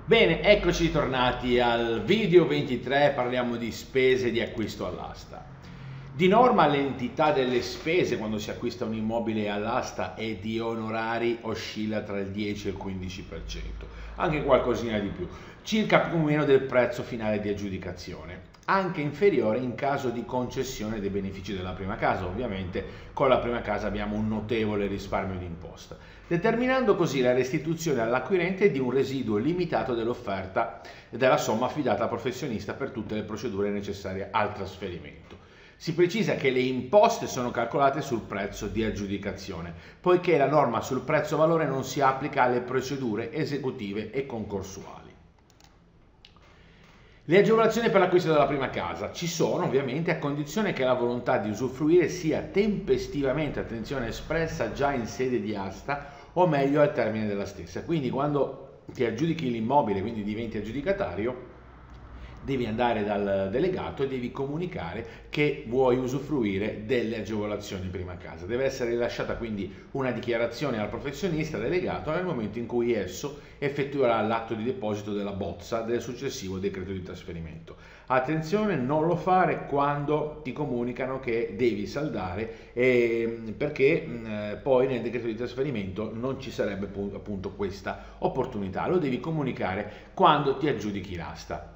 Bene, eccoci ritornati al video 23, parliamo di spese di acquisto all'asta. Di norma l'entità delle spese quando si acquista un immobile all'asta e di onorari oscilla tra il 10 e il 15%, anche qualcosina di più, circa più o meno del prezzo finale di aggiudicazione, anche inferiore in caso di concessione dei benefici della prima casa. Ovviamente con la prima casa abbiamo un notevole risparmio di imposta, determinando così la restituzione all'acquirente di un residuo limitato dell'offerta e della somma affidata al professionista per tutte le procedure necessarie al trasferimento. Si precisa che le imposte sono calcolate sul prezzo di aggiudicazione, poiché la norma sul prezzo valore non si applica alle procedure esecutive e concorsuali. Le agevolazioni per l'acquisto della prima casa ci sono ovviamente a condizione che la volontà di usufruire sia tempestivamente, attenzione, espressa già in sede di asta o meglio al termine della stessa. Quindi quando ti aggiudichi l'immobile, quindi diventi aggiudicatario, devi andare dal delegato e devi comunicare che vuoi usufruire delle agevolazioni prima casa. Deve essere rilasciata quindi una dichiarazione al professionista delegato nel momento in cui esso effettuerà l'atto di deposito della bozza del successivo decreto di trasferimento. Attenzione, non lo fare quando ti comunicano che devi saldare, perché poi nel decreto di trasferimento non ci sarebbe appunto questa opportunità. Lo devi comunicare quando ti aggiudichi l'asta.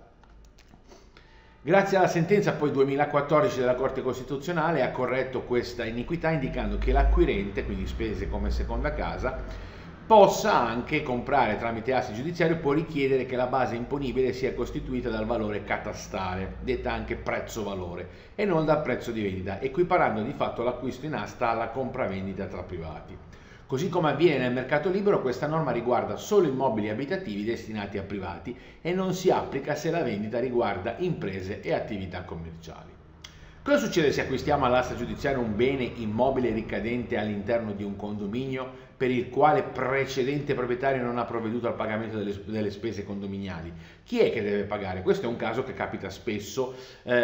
Grazie alla sentenza poi 2014 della Corte Costituzionale ha corretto questa iniquità, indicando che l'acquirente, quindi spese come seconda casa, possa anche comprare tramite atti giudiziario, può richiedere che la base imponibile sia costituita dal valore catastale, detta anche prezzo valore, e non dal prezzo di vendita, equiparando di fatto l'acquisto in asta alla compravendita tra privati. Così come avviene nel mercato libero, questa norma riguarda solo immobili abitativi destinati a privati e non si applica se la vendita riguarda imprese e attività commerciali. Cosa succede se acquistiamo all'asta giudiziaria un bene immobile ricadente all'interno di un condominio per il quale precedente proprietario non ha provveduto al pagamento delle spese condominiali? Chi è che deve pagare? Questo è un caso che capita spesso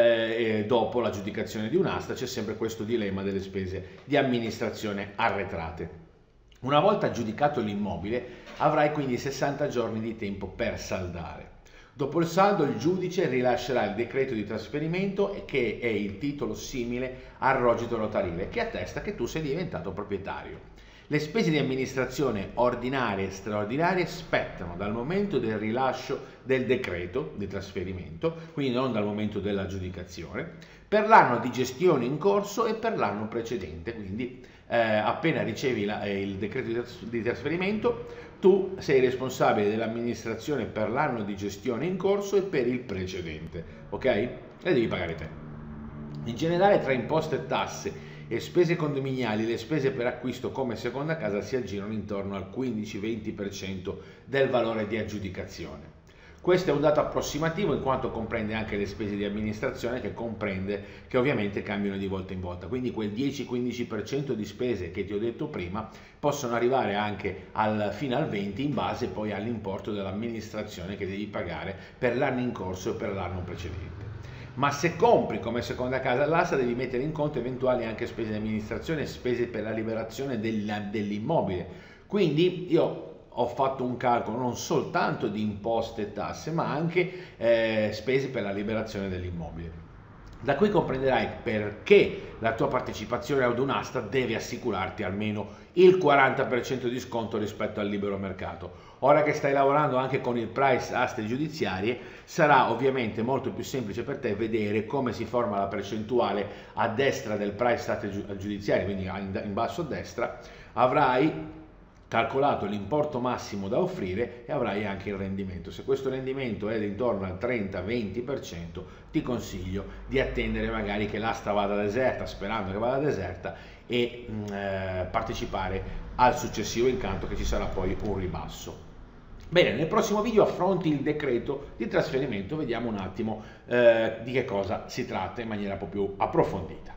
dopo l'aggiudicazione di un'asta, c'è sempre questo dilemma delle spese di amministrazione arretrate. Una volta aggiudicato l'immobile avrai quindi 60 giorni di tempo per saldare. Dopo il saldo il giudice rilascerà il decreto di trasferimento, che è il titolo simile al rogito notarile che attesta che tu sei diventato proprietario. Le spese di amministrazione ordinarie e straordinarie spettano dal momento del rilascio del decreto di trasferimento, quindi non dal momento dell'aggiudicazione, per l'anno di gestione in corso e per l'anno precedente, quindi appena ricevi il decreto di trasferimento, tu sei responsabile dell'amministrazione per l'anno di gestione in corso e per il precedente, ok? Le devi pagare te. In generale, tra imposte e tasse e spese condominiali, le spese per acquisto come seconda casa si aggirano intorno al 15-20% del valore di aggiudicazione. Questo è un dato approssimativo in quanto comprende anche le spese di amministrazione che ovviamente cambiano di volta in volta, quindi quel 10-15% di spese che ti ho detto prima possono arrivare anche fino al 20% in base poi all'importo dell'amministrazione che devi pagare per l'anno in corso e per l'anno precedente. Ma se compri come seconda casa all'asta devi mettere in conto eventuali anche spese di amministrazione e spese per la liberazione dell'immobile. Quindi io ho fatto un calcolo non soltanto di imposte e tasse, ma anche spese per la liberazione dell'immobile. Da qui comprenderai perché la tua partecipazione ad un'asta deve assicurarti almeno il 40% di sconto rispetto al libero mercato. Ora che stai lavorando anche con il price aste giudiziarie, sarà ovviamente molto più semplice per te vedere come si forma la percentuale a destra del price aste giudiziarie, quindi in basso a destra avrai calcolato l'importo massimo da offrire e avrai anche il rendimento. Se questo rendimento è intorno al 30-20%, ti consiglio di attendere magari che l'asta vada deserta, sperando che vada deserta, e partecipare al successivo incanto, che ci sarà poi un ribasso. Bene, nel prossimo video affronti il decreto di trasferimento, vediamo un attimo di che cosa si tratta in maniera un po' più approfondita.